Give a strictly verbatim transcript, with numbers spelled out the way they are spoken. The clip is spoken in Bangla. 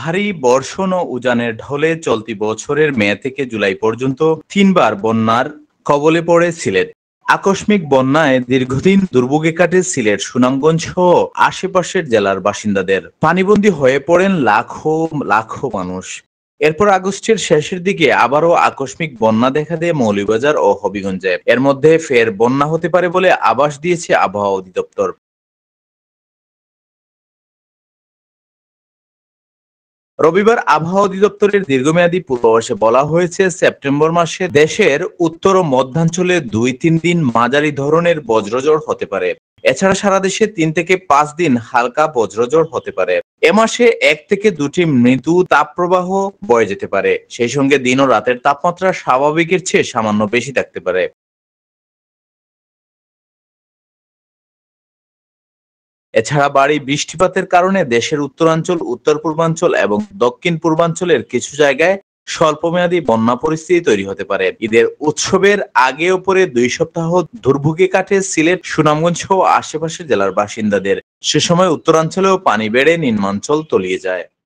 ভারী বর্ষণ ও উজানের ঢলে চলতি বছরের মে থেকে জুলাই পর্যন্ত তিনবার বন্যার কবলে পড়ে সিলেট। আকস্মিক বন্যায় দীর্ঘদিন দুর্ভোগে কাটে সিলেট, সুনামগঞ্জ সহ আশেপাশের জেলার বাসিন্দাদের। পানিবন্দী হয়ে পড়েন লাখো লাখো মানুষ। এরপর আগস্টের শেষের দিকে আবারও আকস্মিক বন্যা দেখা দেয় মৌলভীবাজার ও হবিগঞ্জে। এর মধ্যে ফের বন্যা হতে পারে বলে আভাস দিয়েছে আবহাওয়া অধিদপ্তর। রবিবার আবহাওয়া অধিদপ্তরের দীর্ঘমেয়াদী পূর্বাভাসে বলা হয়েছে, সেপ্টেম্বর মাসে দেশের উত্তর ও মধ্যাঞ্চলে দুই তিন দিন মাঝারি ধরনের বজ্রঝড় হতে পারে। এছাড়া সারা দেশে তিন থেকে পাঁচ দিন হালকা বজ্রঝড় হতে পারে। এ মাসে এক থেকে দুটি মৃদু তাপপ্রবাহ বয়ে যেতে পারে। সেই সঙ্গে দিন ও রাতের তাপমাত্রা স্বাভাবিকের চেয়ে সামান্য বেশি থাকতে পারে। এছাড়া ভারী বৃষ্টিপাতের কারণে দেশের উত্তরাঞ্চল, উত্তর পূর্বাঞ্চল এবং দক্ষিণ পূর্বাঞ্চলের কিছু জায়গায় স্বল্পমেয়াদী বন্যা পরিস্থিতি তৈরি হতে পারে। ঈদের উৎসবের আগে ও পরে দুই সপ্তাহ দুর্ভোগে কাটে সিলেট, সুনামগঞ্জ সহ আশেপাশের জেলার বাসিন্দাদের। সে সময় উত্তরাঞ্চলেও পানি বেড়ে নিম্নাঞ্চল তলিয়ে যায়।